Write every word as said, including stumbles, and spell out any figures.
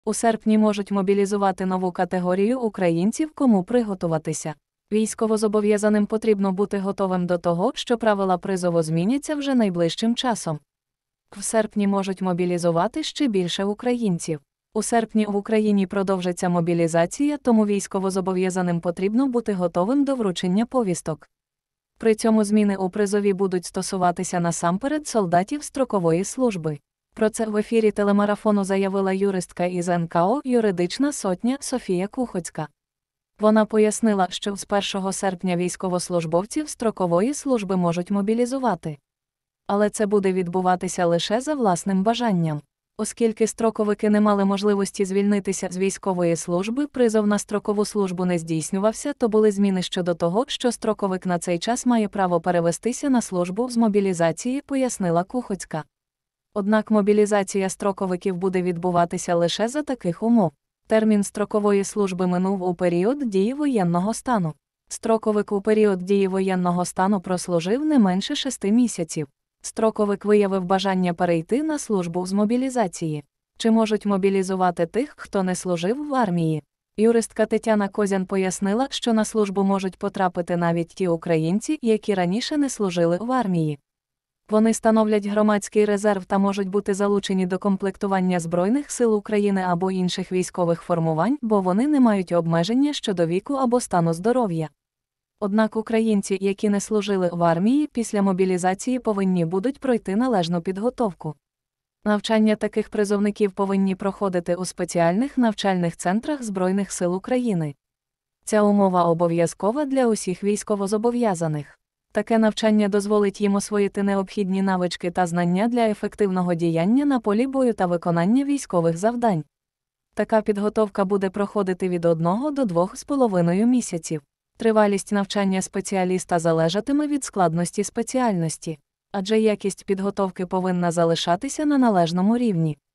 У серпні можуть мобілізувати нову категорію українців, кому приготуватися. Військовозобов'язаним потрібно бути готовим до того, що правила призову зміняться вже найближчим часом. В серпні можуть мобілізувати ще більше українців. У серпні в Україні продовжиться мобілізація, тому військовозобов'язаним потрібно бути готовим до вручення повісток. При цьому зміни у призові будуть стосуватися насамперед солдатів строкової служби. Про це в ефірі телемарафону заявила юристка із ен ка о «Юридична сотня» Софія Кухоцька. Вона пояснила, що з першого серпня військовослужбовців строкової служби можуть мобілізувати. Але це буде відбуватися лише за власним бажанням. Оскільки строковики не мали можливості звільнитися з військової служби, призов на строкову службу не здійснювався, то були зміни щодо того, що строковик на цей час має право перевестися на службу з мобілізації, пояснила Кухоцька. Однак мобілізація строковиків буде відбуватися лише за таких умов. Термін строкової служби минув у період дії воєнного стану. Строковик у період дії воєнного стану прослужив не менше шести місяців. Строковик виявив бажання перейти на службу з мобілізації. Чи можуть мобілізувати тих, хто не служив в армії? Юристка Тетяна Козян пояснила, що на службу можуть потрапити навіть ті українці, які раніше не служили в армії. Вони становлять громадський резерв та можуть бути залучені до комплектування Збройних сил України або інших військових формувань, бо вони не мають обмеження щодо віку або стану здоров'я. Однак українці, які не служили в армії, після мобілізації повинні будуть пройти належну підготовку. Навчання таких призовників повинні проходити у спеціальних навчальних центрах Збройних сил України. Ця умова обов'язкова для усіх військовозобов'язаних. Таке навчання дозволить їм освоїти необхідні навички та знання для ефективного діяння на полі бою та виконання військових завдань. Така підготовка буде проходити від одного до двох з половиною місяців. Тривалість навчання спеціаліста залежатиме від складності спеціальності, адже якість підготовки повинна залишатися на належному рівні.